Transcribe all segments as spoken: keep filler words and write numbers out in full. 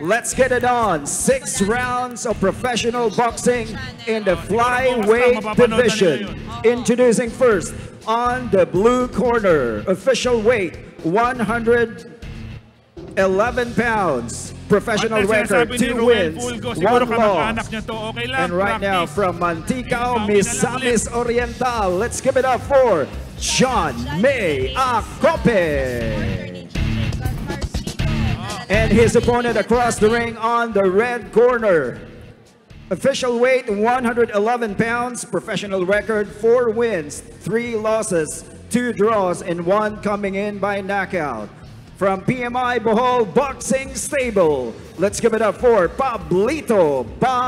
Let's get it on. Six rounds of professional boxing in the flyweight division. Introducing first on the blue corner, official weight one hundred eleven pounds. Professional record, two wins, one loss. And right now from Manticao, Misamis Oriental, let's give it up for John May Acope. And his opponent across the ring on the red corner. Official weight one hundred eleven pounds, professional record, four wins, three losses, two draws, and one coming in by knockout. From P M I Bohol Boxing Stable, let's give it up for Pablito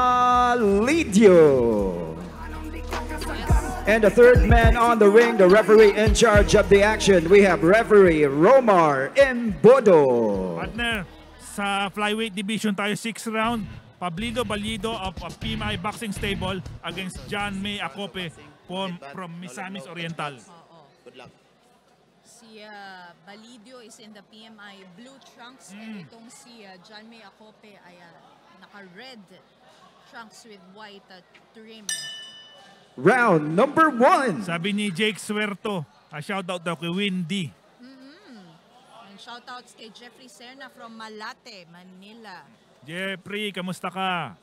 Balidio. And the third man on the ring, the referee in charge of the action, we have referee Romar Embodo. Partner, sa flyweight division tayo, sixth round. Pablito Balidio of P M I Boxing Stable against John May Acope from, from Misamis Oriental. Good luck. Si uh, Balidio is in the P M I blue trunks, mm. and itong si uh, John May Acope ay uh, naka-red trunks with white uh, trim. Round number one. Sabi ni Jake Suerto, a shoutout daw kay Windy. Mm-hmm. And shoutouts kay Jeffrey Serna from Malate, Manila. Jeffrey, kamusta ka?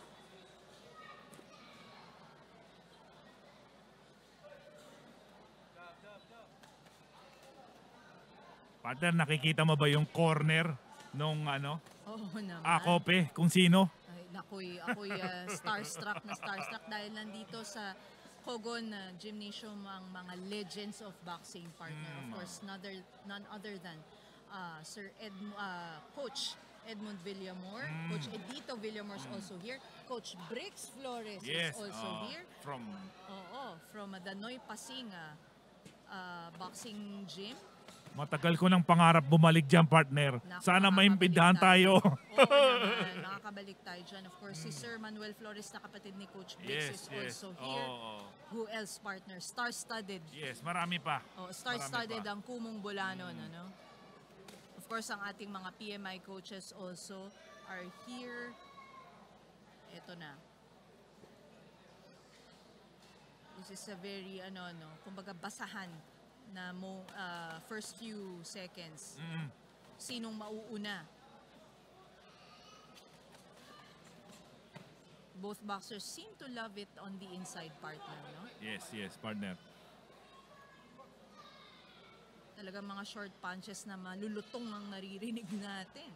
Partner, nakikita mo ba yung corner nung ano? Oo naman. Acope, kung sino? Ay, nakoy, ako'y uh, starstruck na starstruck dahil nandito sa Kogon uh, Gymnasium ang mga legends of boxing, partner. Mm. Of course, none, none other than uh, Sir Ed, uh, Coach Edmund Villamor, mm. Coach Edito Villamor is mm. also here. Coach Brix Flores yes, is also uh, here. From Oo, from uh, the Noy Pasing uh, uh, Boxing Gym. Matagal ko ng pangarap bumalik dyan, partner. Sana maimbindahan tayo. Oo naman, nakakabalik tayo dyan. Of course, mm. si Sir Manuel Flores na kapatid ni Coach Brix yes, is yes. also here. Oh. Who else, partner? Star-studded. Yes, marami pa. Oh, star-studded ang Kumong Bol-anon, mm. ano? Of course, ang ating mga P M I coaches also are here. Ito na. This is a very, ano, no, kumbaga basahan na mo, uh, first few seconds. Mm. Sinong mauuna? Both boxers seem to love it on the inside, partner, no? Yes, yes, partner. Talagang mga short punches na malulutong ang naririnig natin.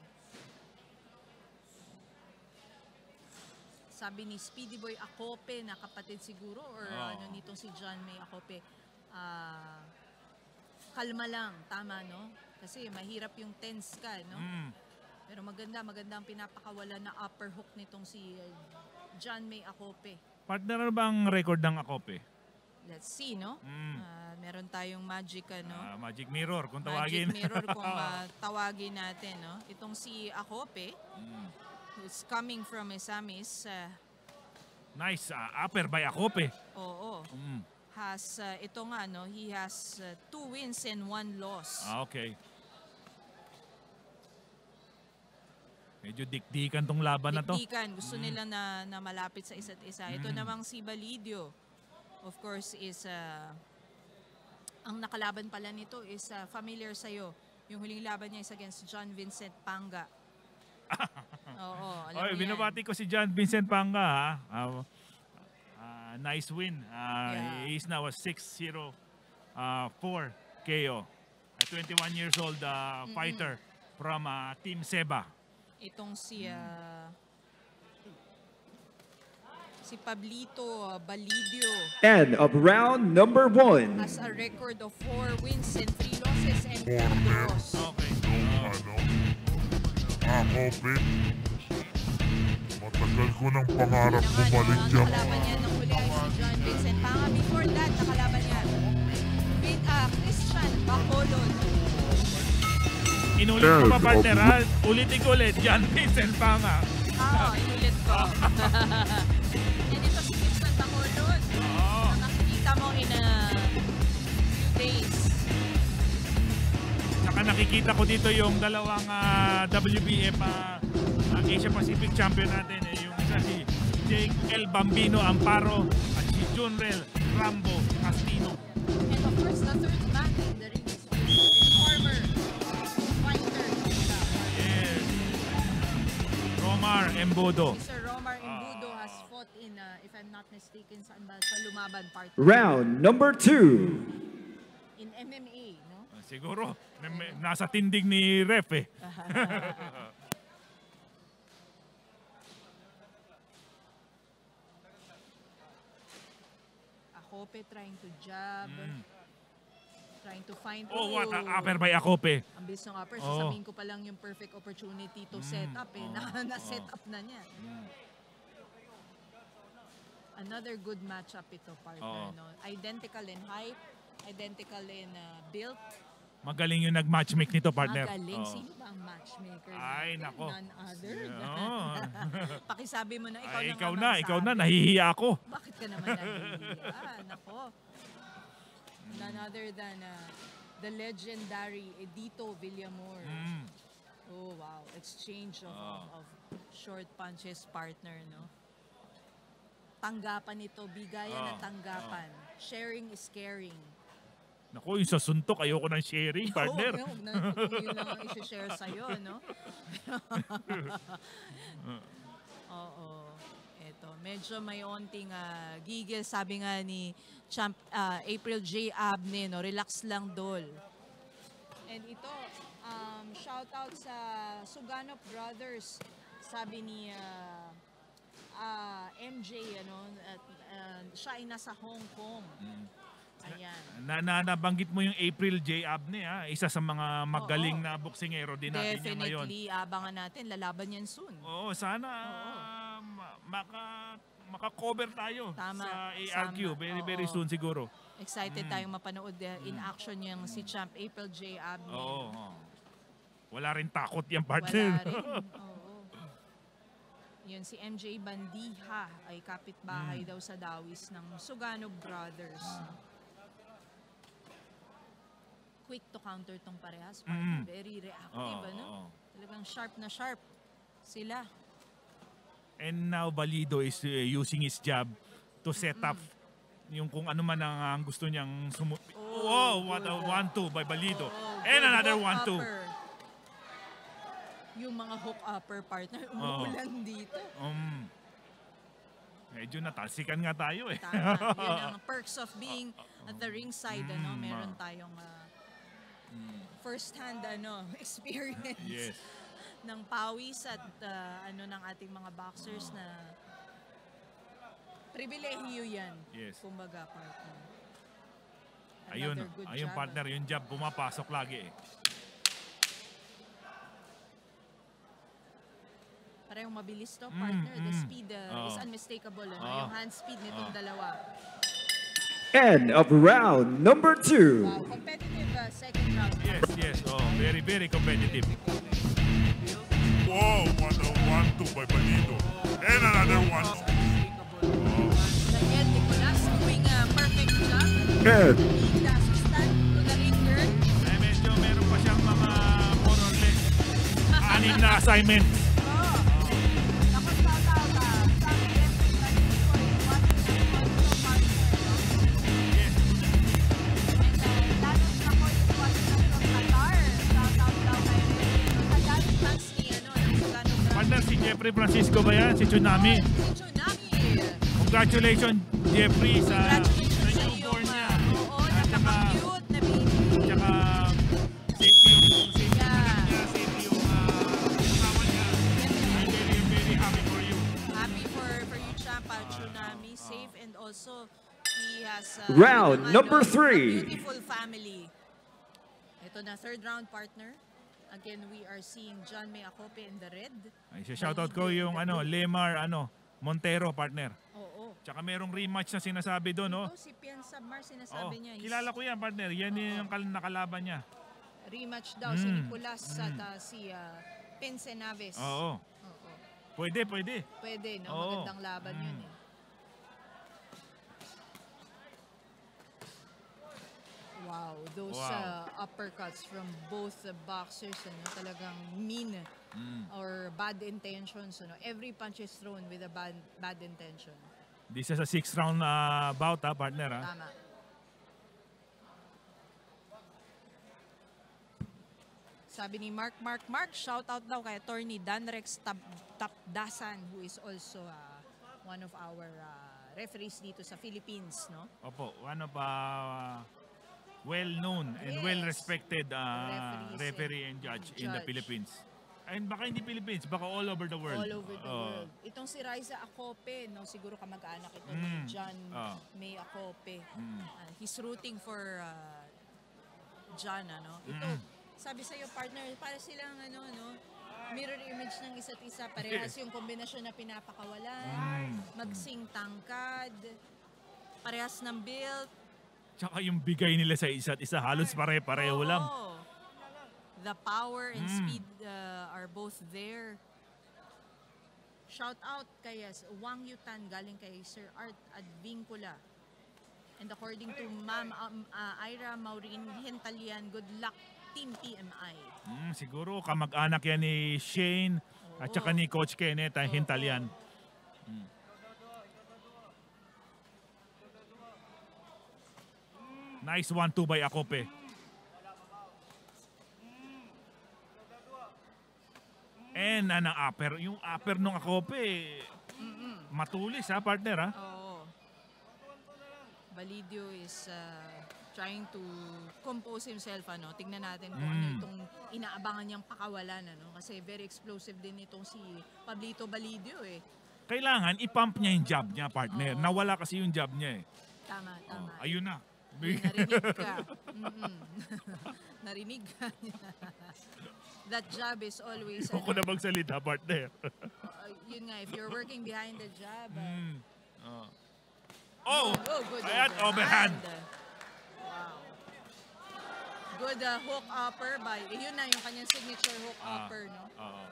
Sabi ni Speedy Boy Acope, na kapatid siguro, or oh. ano nitong si John May Acope, uh, kalma lang, tama, no? Kasi mahirap yung tense ka, no? Mm. Pero maganda, maganda ang pinapakawala na upper hook nitong si uh, John May Acope. Partner, ano bang record ng Acope? Let's see, no? Mm. Uh, meron tayong magic, ano? Uh, magic mirror, kung tawagin. Magic mirror, kung uh, tawagin natin, no? Itong si Acope, mm. who's coming from Misamis. Uh, nice, uh, upper by Acope. Oo. Mm. Has, uh, ito nga, no? He has uh, two wins and one loss. Ah, okay. Medyo dikdikan tong laban dikdikan. na to. Dikdikan. Gusto mm. nila na, na malapit sa isa't isa. Ito mm. namang si Balidio. Of course, is uh, ang nakalaban pala nito is uh, familiar sa'yo. Yung huling laban niya is against John Vincent Panga. Oo, alam Oy, mo binabati ko si John Vincent Panga. Ha? Uh, uh, nice win. Uh, yeah. He's now a six zero four K O. A twenty-one years old uh, mm-hmm. fighter from uh, Team Seba. Itong si... Uh, si Pablito Balidio. End of round number one. Has a record of four wins and three losses and two draws. Okay. Ano? Acope. Matagal ko ng pangarap bumalik dyan. Nakalaban niya ng huli ay si John Vincent Panga. Before that, nakalaban niya with uh, Christian Bacolod. Inulit ko pa, partner, ha? Ulitin ko ulit, John Vincent Panga. Oo, inulit ko. Yan ito si Christian Bacolod. Oh. Nakikita mo in a few days. Saka nakikita ko dito yung dalawang uh, W B F uh, Asia Pacific champion natin, eh, yung isa si Jake El Bambino Amparo at si Junrel Rambo Castino. And of course, the third man in the ring is a former fighter. Yes. Romar Embudo. Mister Romar Embudo has fought in, uh, if I'm not mistaken, saan ba sa lumaban part? Round number two. In M M A, no? Siguro, may- may- nasa tindig ni ref eh. Acope trying to jab, trying to find... Oh, what a Oh, upper by Acope. ang bilis ng upper. Oh. Sasabihin ko pa lang yung perfect opportunity to set up eh. Na, na-set up na niya. Another good matchup ito, partner. Oh. No? Identical in height, identical in uh, build. Magaling yung nag-matchmake nito, partner. Magaling. Oh. Sino ba ang matchmaker? Ay, natin? nako. None other. Oh. Pakisabi mo na ikaw Ay, na ikaw nga na, ikaw na, magsabi. nahihiya ako. Bakit ka naman nahihiya? Nako. None other than uh, the legendary Edito Villamor. Mm. Oh, wow. Exchange of, Oh. of short punches, partner, no? Tanggapan ito. Bigayan na Oh. tanggapan. Sharing is caring. Naku, yung sa suntok, ayoko ng sharing, partner. Oo, huwag na, huwag yun lang ang isi-share sa'yo, no? Oo. Eto, medyo may onting uh, gigil. Sabi nga ni Champ, uh, April J. Abne, no? Relax lang, Dol. And ito, um, shout out sa Suganop Brothers. Sabi ni uh, uh, M J, ano, at, uh, siya ay nasa Hong Kong. Ayan. Na, na nabanggit mo yung April J. Abne, ha? Isa sa mga magaling Oo. na boksingero din natin yan ngayon. Definitely, abangan natin. Lalaban yan soon. Oo, sana uh, ma- maka maka-cover tayo Tama, sa A R Q sama. very very Oo. soon siguro. Excited tayong mapanood uh, in action yung si Champ April J. Abne. Oo. oo. Wala rin takot yung partner. Wala rin. Oo. Yun, si M J Bandiha ay kapitbahay daw sa dawis ng Suganov Brothers. Quick to counter tong parehas. partner. Mm. Very reactive, Oo, ano? oo. Talagang sharp na sharp sila. And now Balido is uh, using his jab to set up yung kung ano man ang, ang gusto niyang sumu... Oh, what a one two by Balido. Oh, And good another hook one two. upper. Yung mga hook upper partner, umuulan dito. Um, medyo natalsikan nga tayo eh. Tama. Yan ang perks of being at the ringside, ano, Mm, meron ah. tayong uh, first-hand ano, experience Yes. ng pawis at uh, ano ng ating mga boxers na pribilehiyo yan. Yes. Kumbaga, partner. Ayun, Another good ayun job, partner, yung jab pumapasok lagi eh. Parehong mabilis to, partner. The mm. speed uh, Oo. is unmistakable. Ano? Oo. Yung hand speed nitong Oo. dalawa. End of round number two. Wow, competitive uh, second round. Yes, yes. Oh, very, very competitive. Wow, what a one two by Balido. And another one. Daniel Nicolas doing a perfect job. End. Being the assistant to the ringer. Eh, medyo meron pa siyang mga more or less anim na assignment. Oh. Ako sa tama. Sabi rin sa Daniel ko yung watching ng mga partner. Yes. And uh, lalo na ko yung watching ng Qatar. Shout out daw kay Kadami fans ni ano, ng Sugano Partner, si Jeffrey Francisco ba yan? Si Tsunami. Si Tsunami. Congratulations, Jeffrey, sa, sa Congratulations sa iyong, newborn niya. uh, oo, At saka, napaka-cute na baby. tsaka, safe yung, safe yung, Yeah. anak niya, safe yung uh, asawa niya. I'm very, very happy for you. Happy for for you, Champa. Tsunami, safe, and also he has uh, Round ano, number a three. beautiful family. Ito na, third round partner. Again, we are seeing John May Acope in the red. Ay, shoutout ko yung ano, Lemar ano, Montero, partner. Oo. Tsaka merong rematch na sinasabi doon, no? Ito, si Pian Sabmar, Oh, sinasabi niya. he's- kilala ko yan, partner. Yan yung kal- nakalaban niya. Rematch daw si Mm, Nicolas at uh, si uh, Pince Naves. Oo. Oo. Pwede, pwede. Pwede, no? Oo. Magandang laban yun Mm. eh. Wow, those Wow. uh, uppercuts from both the boxers, ano, talagang mean or bad intentions. You know? Every punch is thrown with a bad, bad intention. This is a six round uh, bout, ha, partner. Ha? Tama. Sabi ni Mark, Mark, Mark, shout out daw kay Attorney Danrex Tab Tapdasan, who is also uh, one of our uh, referees dito sa Philippines, no? Opo, one of uh, well-known and Yes. well-respected uh, Referees referee and and judge, in the judge. Philippines. And baka hindi Philippines, baka all over the world. All over the Oh. world. Itong si Riza Acope, no, siguro kamag-anak ito Mm. ni John Oh. May Acope. Mm. Uh, he's rooting for uh, John, ano? Ito, Mm. sabi sa'yo, partner, para silang ano, no, mirror image ng isa't isa. Parehas yung kombinasyon na pinapakawalan, Mm. magsing tangkad, parehas ng build. Tsaka yung bigay nila sa isa't isa, halos pare-pareho Oo. lang. The power and Mm. speed uh, are both there. Shout out kay uh, Wang Yutan galing kay Sir Art Advincula. And according to Ma'am um, uh, Ira Maureen Hintalian, good luck Team P M I. Mm, siguro kamag-anak yan ni Shane at Oo. saka ni Coach Kenneth, ang Oo. Hintalian. Mm. Nice one two by Acope. And ano, upper, yung upper nung Acope, matulis ha, partner ha? Oo. Balidio is uh, trying to compose himself, ano. Tingnan natin kung ano Mm. itong inaabangan niyang pakawalan, ano. Kasi very explosive din itong si Pablito Balidio, eh. Kailangan i-pump niya yung jab niya, partner. Oo. Nawala kasi yung jab niya eh. Tama, tama. Oh, ayun na. Yun, narinig ka. Mm-mm. Narinig ka niya. That job is always, Ayoko ano, na magsalita, partner. uh, yun nga, if you're working behind the job, uh, Mm. Oh. Oh! oh, good Ayan, overhand. Wow. Good uh, hook upper by, eh, yun na yung kanyang signature hook Ah, upper, no? Oo.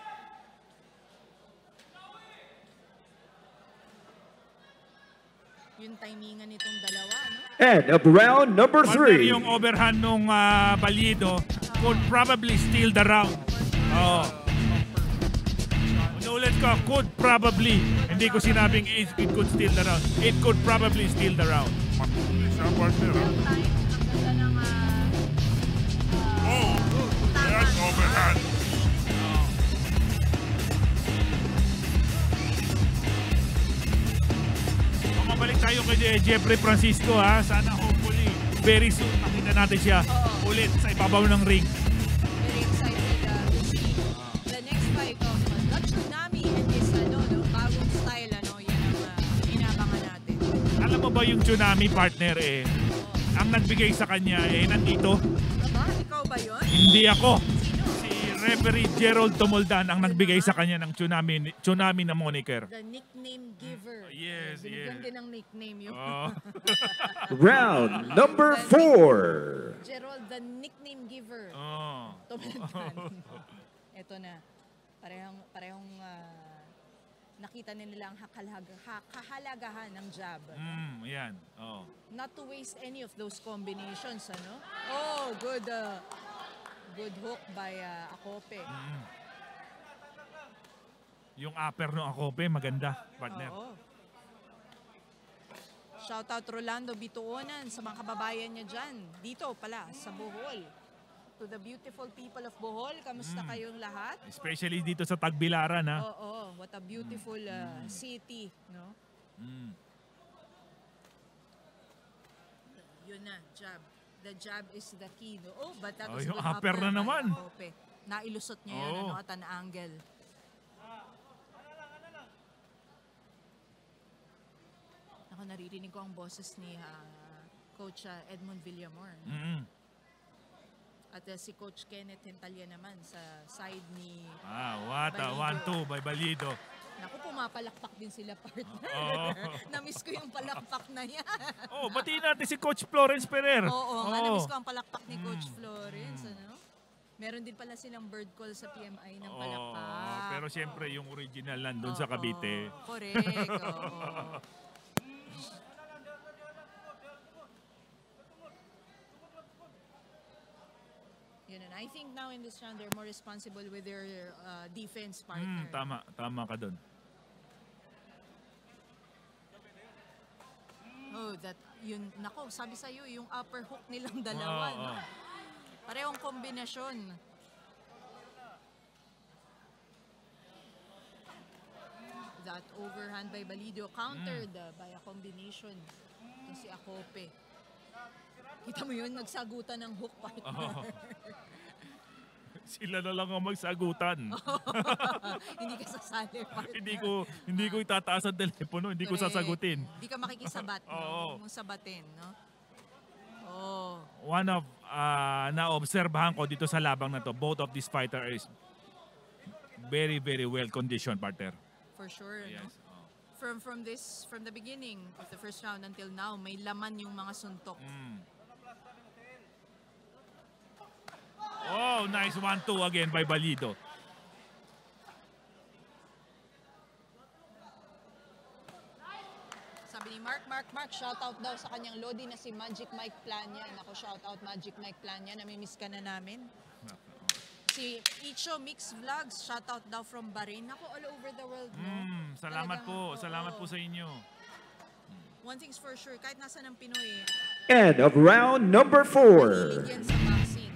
Yung timingan nitong dalawa, no? End of round number Partner, three. yung overhand nung ah, Balido could probably steal the round. Oh. Ulit ko, could probably. Hindi ko sinabing it, it could steal the round. It could probably steal the round. Matuloy siya, partner. ha? Real time, ang ganda ng uh, Oh! Ayan, overhand. Kung mabalik tayo kay Jeffrey Francisco ha, sana hopefully very soon makita natin siya Oo. ulit sa ibabaw ng ring. very excited uh, to see the next fight of uh, the Tsunami and this ano, no, bagong style, ano, yan ang uh, inabangan natin. Alam mo ba yung Tsunami, partner eh, ang nagbigay sa kanya eh nandito? Aba, ikaw ba yun? Hindi ako. Sino? Si referee Gerald Tomoldan ang nagbigay sa kanya ng Tsunami, Tsunami na moniker. The nickname giver. Yes, Binigyan yes. din ng nickname yung Oh. Round number four. Gerald, the nickname giver. Oh. Tumandan. Ito na. Parehong, parehong ah, nakita na nila ang hakalaga, ha- kahalagahan ng jab. Mm, yan. Oh. Not to waste any of those combinations, ano? Oh, good uh, good hook by uh, Acope. Mm. Yung upper ng Acope, maganda, partner. Oo. Shout out Rolando Bituonan sa mga kababayan niya dyan. Dito pala, sa Bohol. To the beautiful people of Bohol, kamusta Mm. kayong lahat? Especially dito sa Tagbilaran, ha? Oo, what a beautiful uh, city, no? Mm. Yun na, jab. The jab is the key, no? Oh, but that Oh, was yung good upper na by naman. Acope. Nailusot niya yun, Oo. ano, at an angle. Ako, naririnig ko ang boses ni ah, Coach ah, Edmond Villamor. no? Mm. At ah, si Coach Kenneth Hentalia naman sa side ni... Ah, what a Balido. one two by Balido. Naku, pumapalakpak din sila, partner. Oo. Namiss ko yung palakpak na yan. Oh, batiin natin si Coach Florence Ferrer. Oo, nga, Oh. namiss ko ang palakpak ni Coach Mm. Florence, ano? Meron din pala silang bird call sa P M I ng Oh, palakpak. pero siyempre yung original nandun Oo, sa Cavite. Correct, oo. Yun na, I think now in this round, they're more responsible with their uh, defense partner. Mm, tama, tama ka doon. Oh, that, yun, nako, sabi sa'yo, yung upper hook nilang dalawa, Oo, no? oo. Parehong kombinasyon. That overhand by Balidio countered uh, by a combination. Ito si Acope. Kita mo yun, nagsagutan ng hook partner. Oo. Sila na lang ang magsagutan. Hindi ka sasali, partner. hindi ko hindi ko itataas ang telepono, hindi ko Correct. sasagutin. Hindi ka makikisabat, no? Oo. Huwag mong sabatin, no? Oh. One of uh, na-obserbahan ko dito sa labang na to, both of these fighters is very very well conditioned, partner. For sure, Yes. no? Oh. From from this from the beginning of the first round until now, may laman yung mga suntok. Mm. Oh, nice one two again by Balido. Sabi ni Mark, Mark, Mark, shout out daw sa kanyang lodi na si Magic Mike Plania. Ako, shout out Magic Mike Plania, namimiss ka na namin. Si Icho Mix Vlogs, shout out daw from Bahrain. Ako, all over the world, no? Mm, salamat Talagang, po, oo. salamat po sa inyo. One thing's for sure, kahit nasa ng Pinoy, End of round number four. mahilig yan sa boxing.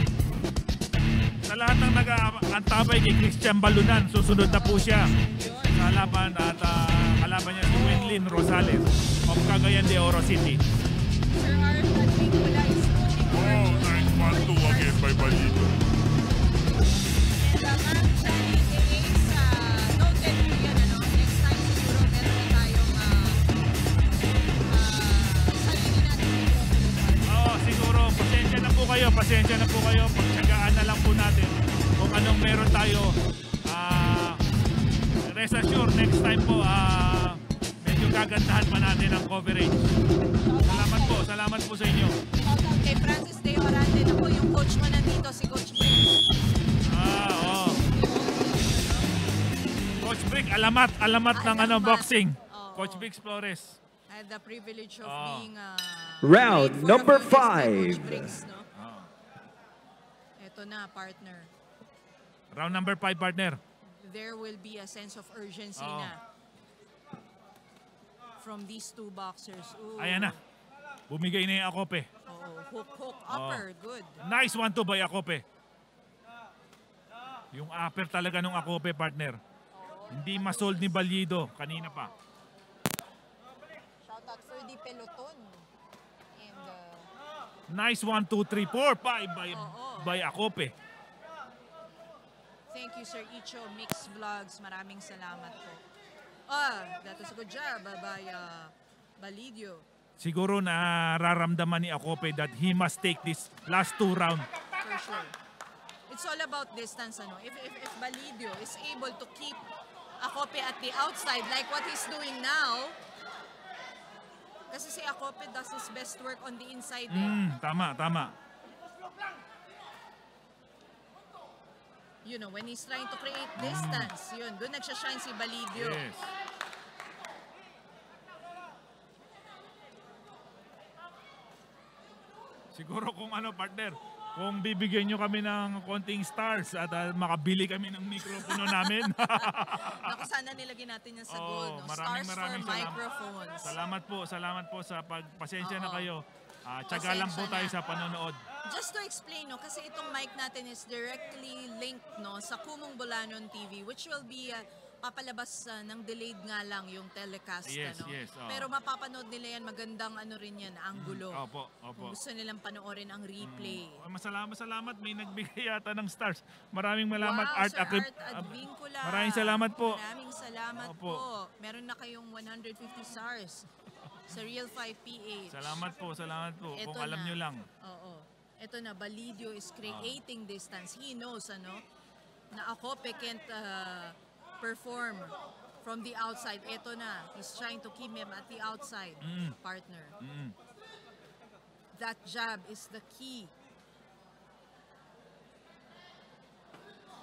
Sa lahat ng nag-aantabay kay Christian Balunan, susunod na po siya sa laban at uh, kalaban niya si Wenlin Rosales of Cagayan de Oro City. Sir Art at Nicola is looking for Oh, nice one two again by Balido. And uh, Ma'am Shani Denise, uh, noted po yan, ano? Next time siguro meron na tayong uh, uh, sarili natin dito. Oo, siguro, pasensya na po kayo, pasensya na po kayo. Pagtsagaan na lang po natin kung anong meron tayo. Ah, rest assured, next time po, ah, medyo gagandahan pa natin ang coverage. Salamat po, salamat po sa inyo. Shout out kay Francis De Orande na po, yung coach mo nandito, si Coach Prince. Ah, oo. Coach Brick, alamat, alamat ng ano, Alamat. boxing. Oo. Coach Brick Flores. I had the privilege of Oh. being uh, Round trained for number a few days by five. Coach Briggs, no? Oo. Ito na, partner. Round number five, partner. There will be a sense of urgency Oo. na from these two boxers. Ooh. Ayan na. Bumigay na yung Acope. Oo, hook, hook, upper, good. Nice one two by Acope. Yung upper talaga ng Acope, partner. Hindi masold ni Balido kanina pa. Shout out for the peloton. And uh, Nice one two three four five by Oo. by Acope. thank you, Sir Icho Mix Vlogs. Maraming salamat po. Ah, that was a good job uh, by uh, Balidio. Siguro nararamdaman ni Acope that he must take this last two round. For sure. It's all about distance, ano. If, if, if Balidio is able to keep Acope at the outside like what he's doing now, kasi si Acope does his best work on the inside. Eh. Mm, tama, tama. You know, when he's trying to create distance, yun, doon nagsashine si Balidio. Yes. Siguro kung ano, partner, kung bibigyan nyo kami ng konting stars at uh, makabili kami ng mikropono namin. Naku, sana nilagyan natin yan sa Oo, goal, no? maraming Stars maraming for salamat. microphones. Salamat po, salamat po sa pagpasensya na Oo. kayo. Ah, tsaga lang po Pasensya tayo na. sa panonood. Just to explain, no, kasi itong mic natin is directly linked, no, sa Kumong Bol-anon T V, which will be uh, papalabas uh, ng delayed nga lang yung telecast. Yes, ano. yes, oo. Pero mapapanood nila yan, magandang ano rin yan, angulo. Opo, opo. Kung gusto nilang panoorin ang replay. Oh, Masalamat, salamat. May nagbigay yata ng stars. Maraming malamat. Wow, Art Sir Akip. Art Advincula. Maraming salamat po. Maraming salamat Opo. po. Meron na kayong one hundred fifty stars sa Real five P H. Salamat po, salamat po. Ito Kung alam na. nyo lang. Oo. Ito na, Balidio is creating distance. He knows, ano, na Acope can't uh, perform from the outside. Ito na, he's trying to keep him at the outside, Mm. partner. Mm. That jab is the key.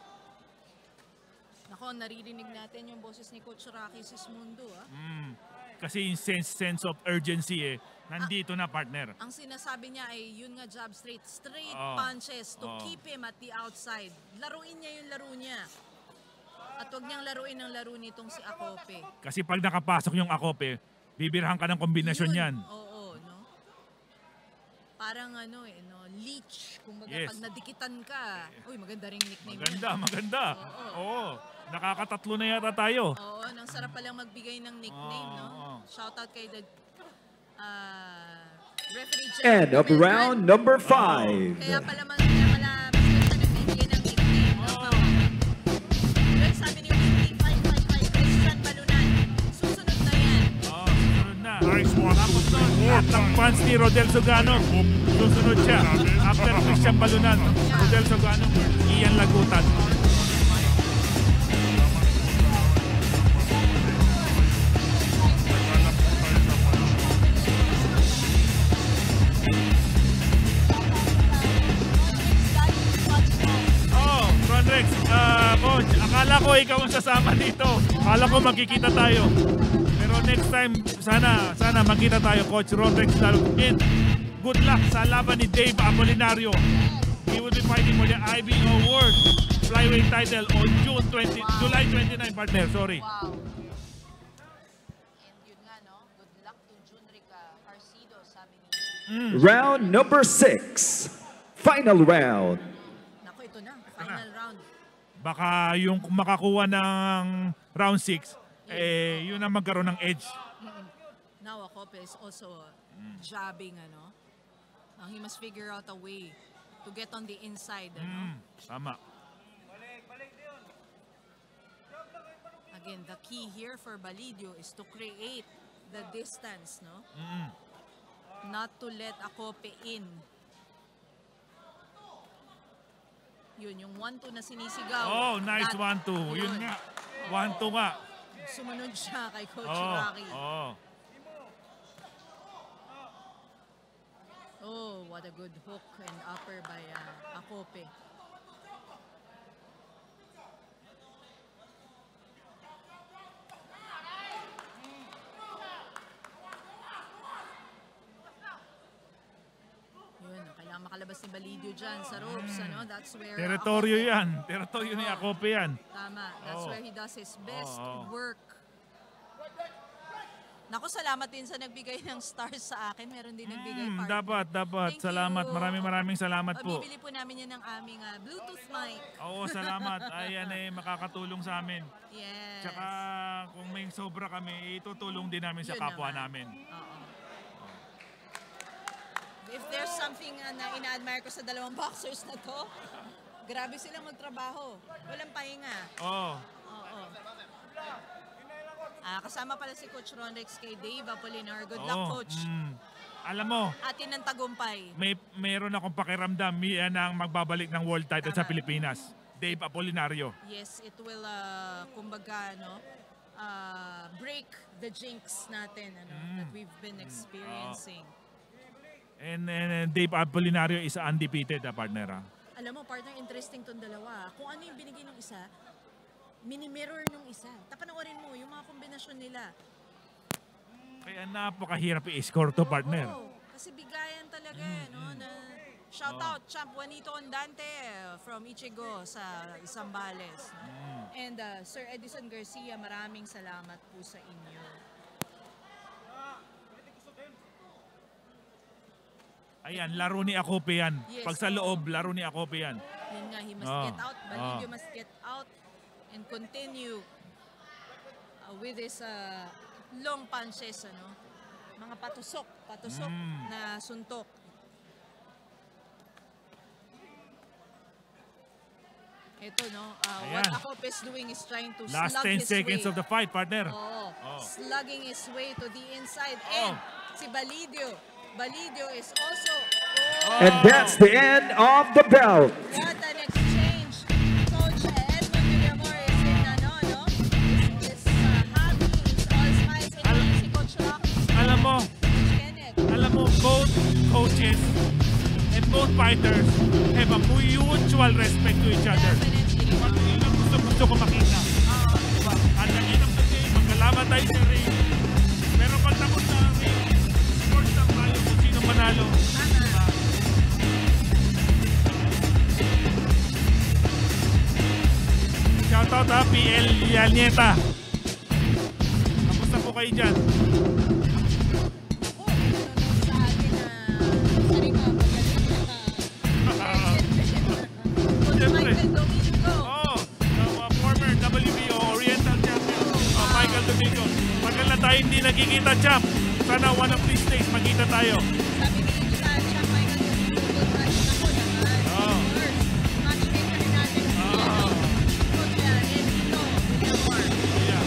Nako, naririnig natin yung boses ni Coach Rocky Sismundo, ah. Mm. kasi yung sense, sense of urgency eh, nandito na partner. Ang sinasabi niya ay yun nga jab straight. Straight Oh. punches to Oh. keep him at the outside. Laruin niya yung laro niya. At huwag niyang laruin ang laro nitong si Acope. Kasi pag nakapasok yung Acope, bibirahan ka ng kombinasyon Yun, yan. Oo, no? Parang ano eh, no? Leech. Kumbaga Yes. pag nadikitan ka, uy, maganda ring nickname Maganda, yun. maganda. Oo. Oo. Nakakatatlo na yata tayo. Oo, nang sarap palang magbigay ng nickname, no? Oo. Shout out kay the uh, referee End of Mildred. round number five. Kaya pala mas kaya pala mas gusto nagbibigay ng nickname, no? Oo. Well, sabi ni Winnie, five five five, Christian Balunan. Susunod na yan. Oh, susunod na. Nice one. Tapos nun, More at ang time. fans ni Rodel Sogano, susunod siya. After Christian Balunan, Rodel Sogano, Ian Lagutan. Oh, Ronrex, ah, coach, akala ko ikaw ang sasama dito. Akala ko magkikita tayo. Pero next time, sana, sana magkita tayo, Coach Ronrex. And good luck sa laban ni Dave Apolinario. He will be fighting for the I B O World Flyweight title on June twentieth, July twenty-ninth, partner. Sorry. Wow. And yun nga, no? Good luck to Junrica Carcido, sabi ni... Round number six. Final round. Naku, ito na. Final round. Baka yung makakuha ng round six, eh, yun ang magkaroon ng edge. Now, Acope is also jabbing, ano? Uh, he must figure out a way to get on the inside, ano? Mm, tama. Again, the key here for Balidio is to create the distance, no? Mm. Not to let Acope in. Yun, yung one two na sinisigaw. Oh, nice That- one two. Yun nga. one two nga. Sumunod siya kay Coach Oh, Rocky. oh. Oh, what a good hook and upper by uh, Acope. Yun, kailangan makalabas ni Balidio dyan sa ropes, ano? That's where... Teritoryo Acope- yan. Teritoryo ni Acope yan. Tama. That's Oh. where he does his best Oh, oh. work. Naku, salamat din sa nagbigay ng stars sa akin. Meron din nagbigay Mm, partner. dapat, dapat. Thank Salamat. you. Maraming maraming salamat po. Bibili po namin yan ng aming ah, Bluetooth mic. Oo, salamat. Ayan eh, makakatulong sa amin. Yes. Tsaka kung may sobra kami, itutulong din namin sa Yun kapwa naman. namin. Oo. If there's something uh, na ina-admire ko sa dalawang boxers na to, grabe silang magtrabaho. Walang pahinga. Oo. Oo. Ah, kasama pala si Coach Ronrex kay Dave Apolinar. Good Oo, luck, Coach. mm. Alam mo, Atin ng tagumpay. may meron akong pakiramdam yan ang magbabalik ng world title sa Tama. Pilipinas. Dave Apolinario. Yes, it will, uh, kumbaga, no, uh, break the jinx natin ano, that we've been experiencing. And, and, and Dave Apolinario is undefeated, ah, partner. Ah. Alam mo, partner, interesting tong dalawa. Kung ano yung binigay ng isa, mini-mirror nung isa. Tapanoorin mo, yung mga kombinasyon nila. Kaya napakahirap i-score to, partner. Oo, kasi bigayan talaga, eh, no? Na, shout out, Champ Juanito Ondante eh, from Ichigo sa Zambales. No? And uh, Sir Edison Garcia, maraming salamat po sa inyo. Ayan, laro ni Acope yan. Yes. Pag sa loob, laro ni Acope yan. Yun nga, he must Oh, get out. Balidio oh. must get out and continue uh, with his uh, long punches, ano? Mga patusok, patusok Mm. na suntok. Ito, no? Uh, what Ayan. Acope is doing is trying to Last slug ten his seconds way. of the fight, partner. Oo, Oh. slugging his way to the inside. Oh. And si Balidio, Balidio is also... Oh. And that's the end of the bout. What an exchange. Coach Edmond Villamor is in ano, no? Is, is uh, happy, is all smiles. And Al- si Coach Rocky, Alam mo, Coach Kenneth. alam mo, both coaches and both fighters have a mutual respect to each other. Definitely. Pag yun ang gusto, gusto ko makita. Oo. Diba? At the end of the day, magkalaban tayo sa ring. Pero Cañeta. Kamusta po kayo dyan? Ako, may nanonood sa atin na sorry ka, magaling na Coach Siyempre. Michael Domingo. Oh, uh, former W B O Oriental Champion, uh, Michael Domingo. Tagal na tayo hindi nagkikita, champ. Sana one of these days magkita tayo. Sabi ni sa champ Michael Domingo, good match ako naman. Oh. Of course, matchmaker natin si Oh. ano, Coach uh, Edito Villamor. Yeah.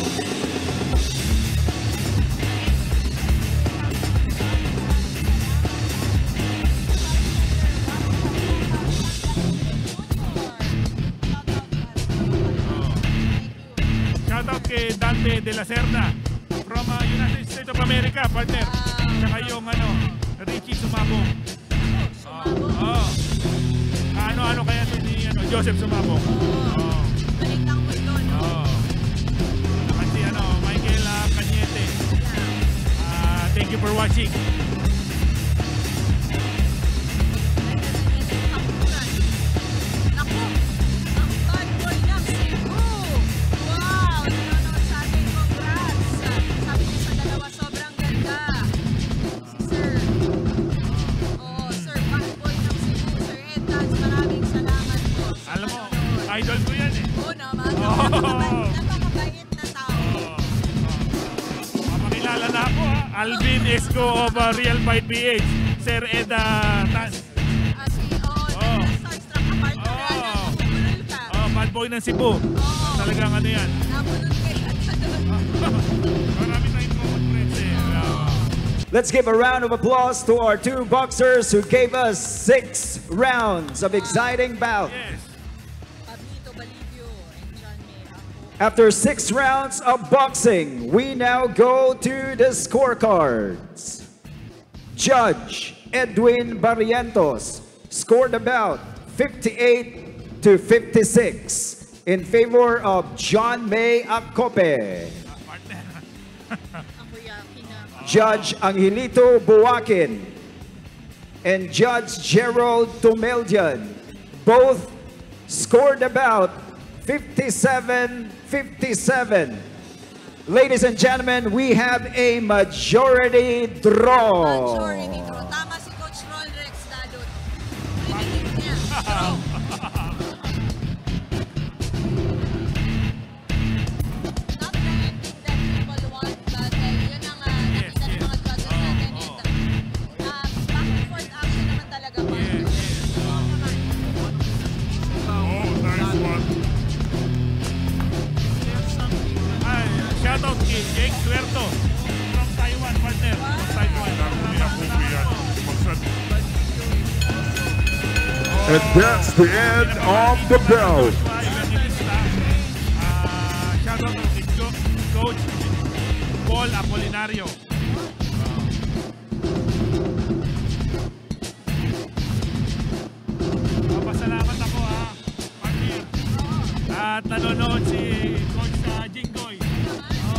Shoutout kay Dante de la Cerda from uh, United States of America, partner. Saka yung ano, Richie Sumabong. Sumabong. Oh. Ano-ano kaya to ni ano, Joseph Sumabong. Oh. Balik ang mundo, no? Oh. Saka si ano, Michael uh, Cañete. Uh, thank you for watching. Naku, ang bad boy ng Cebu. Wow, nanonood sa atin. Congrats. Sabi niya sa dalawa, sobrang ganda. Si Sir. Oo, Sir, bad boy ng Cebu. Sir Edgans, maraming salamat po. sa Alam mo, panonood. idol ko yan eh. Oo naman. Oh. Napakabait, napakabait na tao. Oh. Oh. Mapakilala na ako ha. Alvin Esco of uh, Real Fight P H. Sir Ed uh, Tan. Ah, si, oo, Oh. starstruck ka partner. Oh. Ano, nakubulol ka. Oh, bad boy ng Cebu. Oo. Talagang ano yan. Nabulol kay Ata doon. Marami tayong common friends eh. Uh, Let's give a round of applause to our two boxers who gave us six rounds of exciting bout. yes. Pablito Balidio and John May Acope. After six rounds of boxing, we now go to the scorecards. Judge Edwin Barrientos scored about fifty-eight to fifty-six in favor of John May Acope. Partner. Ako yung kina... Judge Angelito Buakin and Judge Gerald Tumeldian both scored about fifty-seven fifty-seven. Ladies and gentlemen, we have a majority draw. Majority draw. Tama si Coach Ron Rex Dalot. Predict niya. Draw. Not the ending that people want, but uh, yun ang uh, Yes, nakita ng yes. mga judges Oh, natin. oh. And, uh, back and forth action naman talaga. Yes, yes. Oo naman. Oh, nice one. Ay, shoutout kay Jake Suerto from Taiwan, partner. From Taiwan. Laro ni Acope yan. Magsad. And that's the end of the bout. Uh, shoutout kay Co- Coach Paul Apolinario. Papasalamat ako ha, partner. At nanonood si Coach uh,